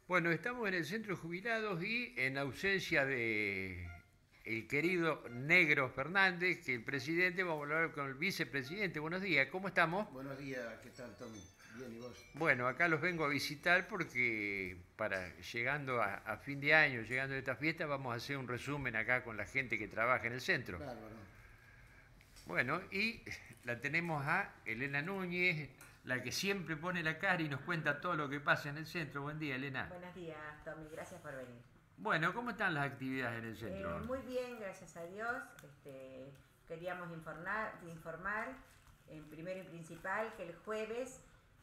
Bueno, estamos en el centro de jubilados y en ausencia de el querido Negro Fernández, que el presidente, vamos a hablar con el vicepresidente. Buenos días, ¿cómo estamos? Buenos días, ¿qué tal, Tommy? Bien, ¿y vos? Bueno, acá los vengo a visitar porque llegando a fin de año, llegando a esta fiesta, vamos a hacer un resumen acá con la gente que trabaja en el centro. Bárbaro. Bueno, y la tenemos a Elena Núñez, la que siempre pone la cara y nos cuenta todo lo que pasa en el centro. Buen día, Elena. Buenos días, Tommy, gracias por venir. Bueno, ¿cómo están las actividades en el centro? Muy bien, gracias a Dios. Queríamos informar en primero y principal que el jueves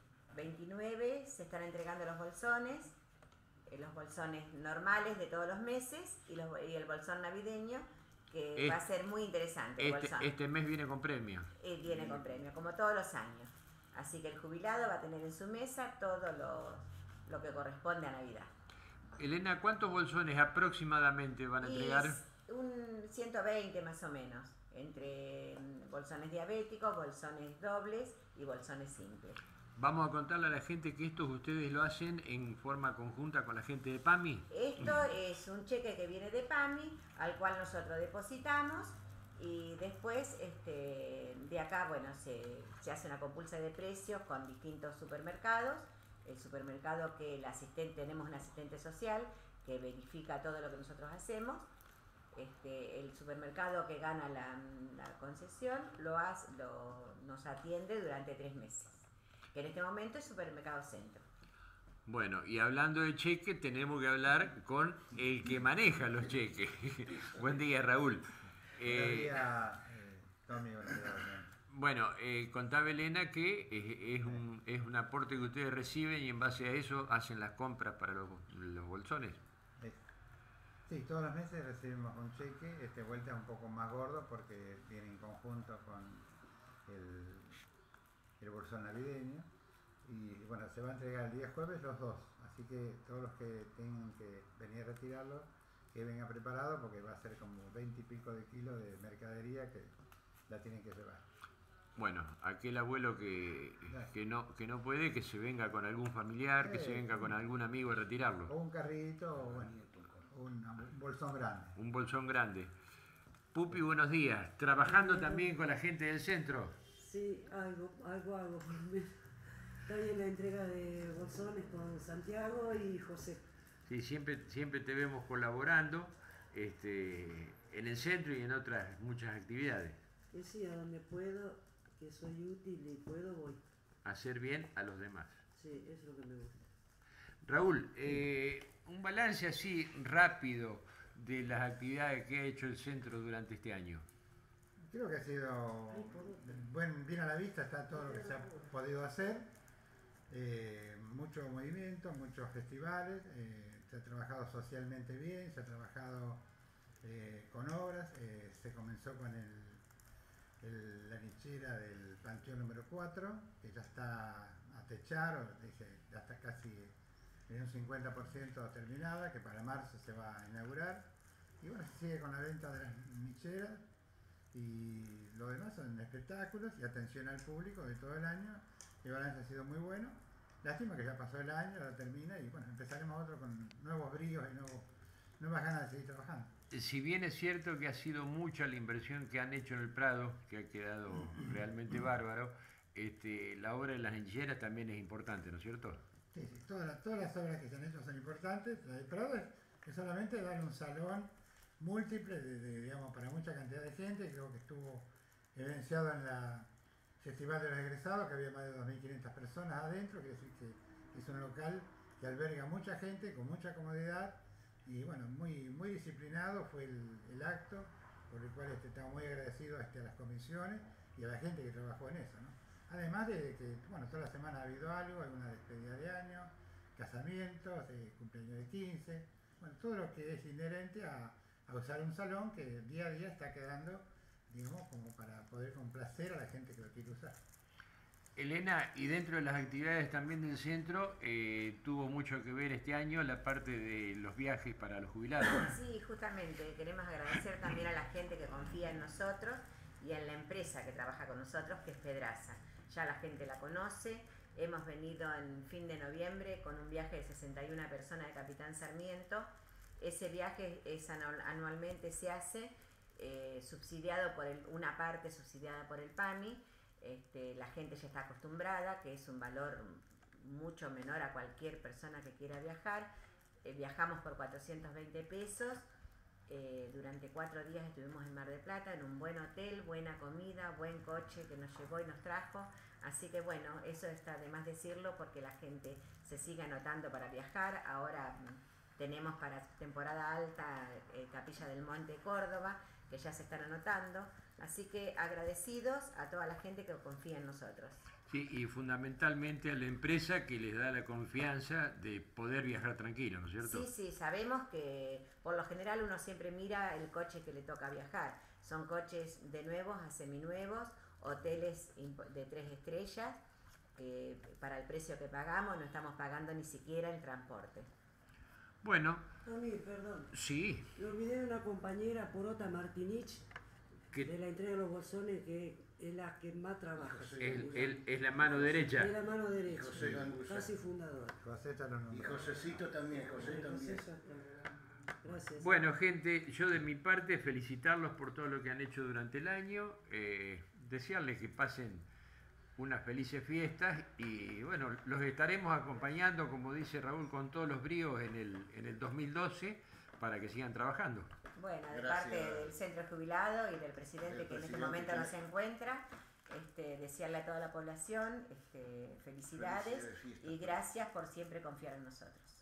29 se están entregando los bolsones normales de todos los meses y el bolsón navideño, que va a ser muy interesante. Este mes viene con premio. Viene con premio, como todos los años. Así que el jubilado va a tener en su mesa todo lo que corresponde a Navidad. Elena, ¿cuántos bolsones aproximadamente van a entregar? Un 120 más o menos, entre bolsones diabéticos, bolsones dobles y bolsones simples. Vamos a contarle a la gente que esto ustedes lo hacen en forma conjunta con la gente de PAMI. Esto es un cheque que viene de PAMI, al cual nosotros depositamos, y después de acá, bueno, se hace una compulsa de precios con distintos supermercados. El supermercado que tenemos un asistente social que verifica todo lo que nosotros hacemos. El supermercado que gana la concesión nos atiende durante 3 meses, que en este momento es Supermercado Centro. Bueno, y hablando de cheques, tenemos que hablar con el que maneja los cheques. Buen día, Raúl. Buenos días, Tommy. Bueno, contaba Elena que es un aporte que ustedes reciben y en base a eso hacen las compras para los bolsones. Sí, todos los meses recibimos un cheque, vuelta es un poco más gordo porque viene en conjunto con el bolsón navideño. Y bueno, se va a entregar el día jueves los dos, así que todos los que tengan que venir a retirarlo, que vengan preparados porque va a ser como 20 y pico de kilos de mercadería que la tienen que llevar. Bueno, aquel abuelo que no puede, que se venga con algún familiar, que se venga con algún amigo a retirarlo. O un carrito, o bueno, un bolsón grande. Un bolsón grande. Pupi, buenos días. ¿Trabajando también con la gente del centro? Sí, algo hago. Está bien la entrega de bolsones con Santiago y José. Sí, siempre te vemos colaborando en el centro y en otras muchas actividades. Sí, a donde puedo, que soy útil y puedo, voy. Hacer bien a los demás. Sí, eso es lo que me gusta. Raúl, un balance así rápido de las actividades que ha hecho el centro durante este año. Creo que ha sido bien a la vista, está todo lo que se ha podido hacer. Mucho movimiento, muchos festivales, se ha trabajado socialmente bien, se ha trabajado con obras, se comenzó con la nichera del Panteón número 4, que ya está a techar, ya está casi en un 50% terminada, que para marzo se va a inaugurar. Y bueno, se sigue con la venta de las nicheras y lo demás son espectáculos y atención al público de todo el año. El balance ha sido muy bueno. Lástima que ya pasó el año, ahora termina y bueno, empezaremos otro con nuevos bríos y nuevas ganas de seguir trabajando. Si bien es cierto que ha sido mucha la inversión que han hecho en el Prado, que ha quedado realmente bárbaro, la obra de las hincheras también es importante, ¿no es cierto? Sí, todas las obras que se han hecho son importantes. La del Prado es solamente dar un salón múltiple digamos, para mucha cantidad de gente. Creo que estuvo evidenciado en la Festival de los Egresados, que había más de 2.500 personas adentro, quiere decir que es un local que alberga mucha gente con mucha comodidad y bueno, muy disciplinado fue el acto, por el cual estamos muy agradecidos a las comisiones y a la gente que trabajó en eso, ¿no? Además de que, bueno, toda la semana ha habido algo, alguna despedida de año, casamientos, cumpleaños de 15, bueno, todo lo que es inherente a usar un salón que día a día está quedando, digamos, como para poder complacer a la gente que lo quiere usar. Elena, y dentro de las actividades también del centro, tuvo mucho que ver este año la parte de los viajes para los jubilados. Sí, justamente, queremos agradecer también a la gente que confía en nosotros y en la empresa que trabaja con nosotros, que es Pedraza. Ya la gente la conoce, Hemos venido en fin de noviembre con un viaje de 61 personas de Capitán Sarmiento. Ese viaje anualmente se hace subsidiado por una parte subsidiada por el PAMI. La gente ya está acostumbrada, que es un valor mucho menor a cualquier persona que quiera viajar. Viajamos por 420 pesos. Durante 4 días estuvimos en Mar del Plata, en un buen hotel, buena comida, buen coche que nos llevó y nos trajo. Así que bueno, eso está de más decirlo porque la gente se sigue anotando para viajar. Ahora tenemos para temporada alta Capilla del Monte, Córdoba, que ya se están anotando. Así que agradecidos a toda la gente que confía en nosotros. Sí, y fundamentalmente a la empresa que les da la confianza de poder viajar tranquilo, ¿no es cierto? Sí, sí, sabemos que por lo general uno siempre mira el coche que le toca viajar. Son coches de nuevos a seminuevos, hoteles de 3 estrellas, que para el precio que pagamos no estamos pagando ni siquiera el transporte. Bueno, Tommy, perdón. sí, Me olvidé de una compañera, Porota Martinich, que de la entrega de los bolsones, que es la que más trabaja. es la mano derecha. Es la mano derecha. José Gangusa. Casi fundador. José está lo Y nombró. Josecito también, José también. Gracias. Bueno, gente, yo de mi parte felicitarlos por todo lo que han hecho durante el año, desearles que pasen unas felices fiestas y bueno, los estaremos acompañando, como dice Raúl, con todos los bríos en el 2012 para que sigan trabajando. Bueno, de Gracias. parte del centro jubilado y del presidente Del que en este presidente momento no que- se encuentra, desearle a toda la población felicidades Felicidades, fiestas. y gracias por siempre confiar en nosotros.